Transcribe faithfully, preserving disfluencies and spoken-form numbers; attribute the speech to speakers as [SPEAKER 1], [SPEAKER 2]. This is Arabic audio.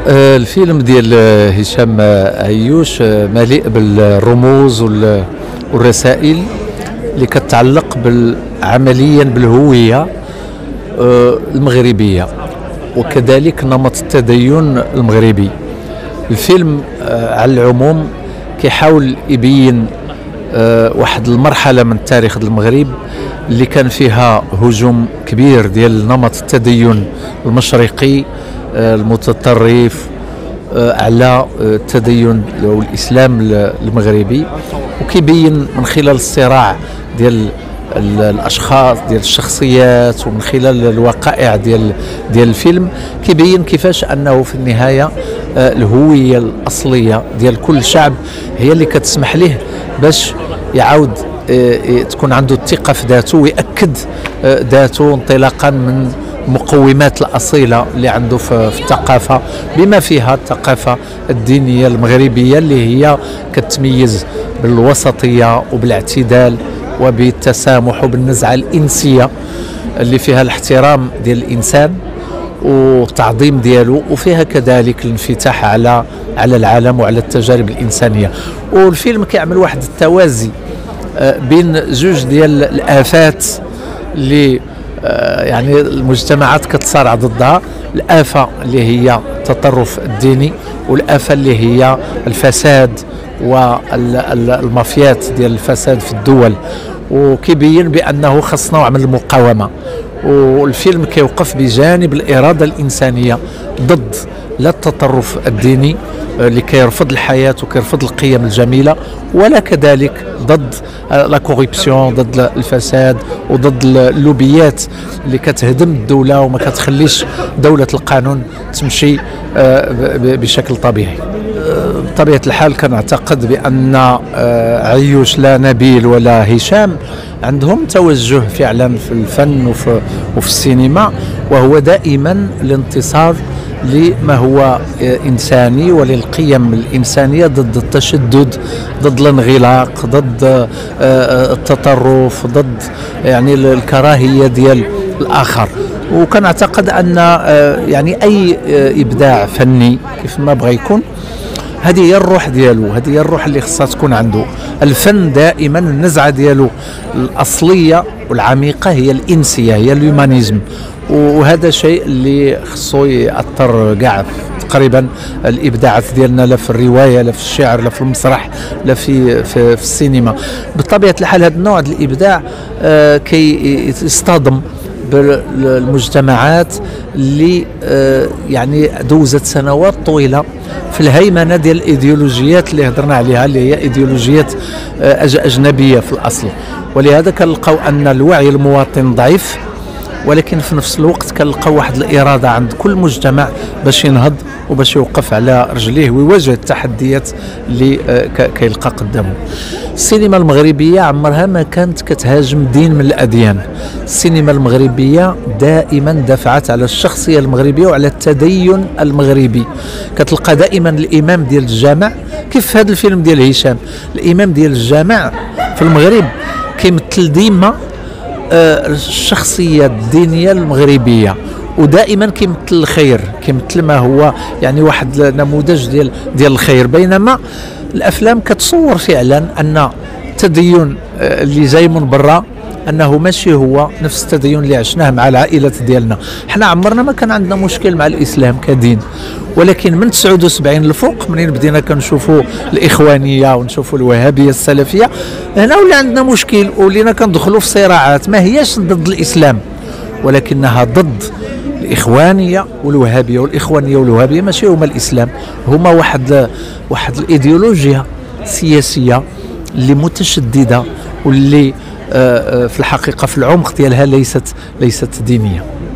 [SPEAKER 1] آه، الفيلم ديال آه، هشام آه، عيوش آه، مليء بالرموز وال- والرسائل اللي كتعلق بال- عمليا بالهوية آه، المغربية، وكذلك نمط التدين المغربي. الفيلم آه، على العموم كيحاول يبين آه، واحد المرحلة من تاريخ المغرب اللي كان فيها هجوم كبير ديال نمط التدين المشرقي آه، المتطرف آه، على آه، التدين او الاسلام المغربي، وكيبين من خلال الصراع ديال ال- الاشخاص ديال الشخصيات ومن خلال الوقائع ديال ديال الفيلم كيبين كيفاش انه في النهايه آه، الهويه الاصليه ديال كل شعب هي اللي كتسمح له باش يعاود آه، آه، تكون عنده الثقه في ذاته ويأكد آه، ذاته انطلاقا من المقومات الأصيلة اللي عنده في في الثقافة، بما فيها الثقافة الدينية المغربية اللي هي كتميز بالوسطية وبالاعتدال وبالتسامح وبالنزعة الإنسية اللي فيها الاحترام ديال الإنسان والتعظيم ديالو، وفيها كذلك الانفتاح على على العالم وعلى التجارب الإنسانية. والفيلم كيعمل واحد التوازي آه، بين جوج ديال الآفات اللي آه، يعني المجتمعات كتصارع ضدها، الآفة اللي هي التطرف الديني، والآفة اللي هي الفساد والمافيات ديال الفساد في الدول، وكيبين بأنه خصنا نعمل المقاومة. والفيلم كيوقف بجانب الإرادة الإنسانية ضد لا التطرف الديني اللي كيرفض الحياة وكيرفض القيم الجميلة، ولا كذلك ضد لا كوريبسيون، ضد الفساد وضد اللوبيات اللي كتهدم الدولة وما كتخليش دولة القانون تمشي آه، ب- بشكل طبيعي. آه، بطبيعة الحال كنعتقد بأن آه، عيوش لا نبيل ولا هشام عندهم توجه فعلا في الفن وفي, وفي السينما، وهو دائما الانتصار لما هو آه، إنساني وللقيم الإنسانية ضد التشدد، ضد الانغلاق، ضد آه، آه، التطرف، ضد يعني الكراهية ديال الآخر. وكنعتقد أن آه، يعني أي آه، إبداع فني كيف ما بغى يكون، هذه هي الروح ديالو، هذه هي الروح اللي خصها تكون عنده. الفن دائما النزعة ديالو الأصلية والعميقة هي الإنسية، هي الهيومانيزم، وهذا شيء اللي خصو يأثر كاع تقريبا الابداعات ديالنا، لا في الروايه لا في الشعر لا في المسرح لا في في, في السينما. بطبيعه الحال هذا النوع ديال الابداع آه كي يصطدم بالمجتمعات اللي آه يعني دوزت سنوات طويله في الهيمنه ديال الايديولوجيات اللي هضرنا عليها، اللي هي ايديولوجيات آه اجنبيه في الاصل. ولهذا كنلقاو ان الوعي المواطن ضعيف، ولكن في نفس الوقت كنلقاو واحد الإرادة عند كل مجتمع باش ينهض وباش يوقف على رجليه ويواجه التحديات اللي آه، ك- كيلقى قدامه. السينما المغربية عمرها ما كانت كتهاجم دين من الأديان. السينما المغربية دائما دافعت على الشخصية المغربية وعلى التدين المغربي. كتلقى دائما الإمام ديال الجامع، كيف في هذا الفيلم ديال هشام، الإمام ديال الجامع في المغرب كيمثل ديما آه، الشخصية الدينية المغربية، ودائما كيمثل الخير، كيمثل ما هو يعني واحد نموذج ديال ديال الخير. بينما الافلام كتصور فعلا ان التدين آه، اللي جاي من برا انه ماشي هو نفس التدين اللي عشناه مع العائلات ديالنا. حنا عمرنا ما كان عندنا مشكل مع الاسلام كدين، ولكن من تسعة وسبعين الفوق منين بدينا كنشوفوا الاخوانيه ونشوفوا الوهابيه السلفيه، هنا ولا عندنا مشكل، ولينا كندخلوا في صراعات ما هياش ضد الاسلام ولكنها ضد الاخوانيه والوهابيه. والاخوانيه والوهابيه ماشي هما الاسلام، هما واحد واحد الايديولوجيا سياسيه اللي متشدده واللي آه، آه، في الحقيقه في العمق ديالها ليست ليست دينيه.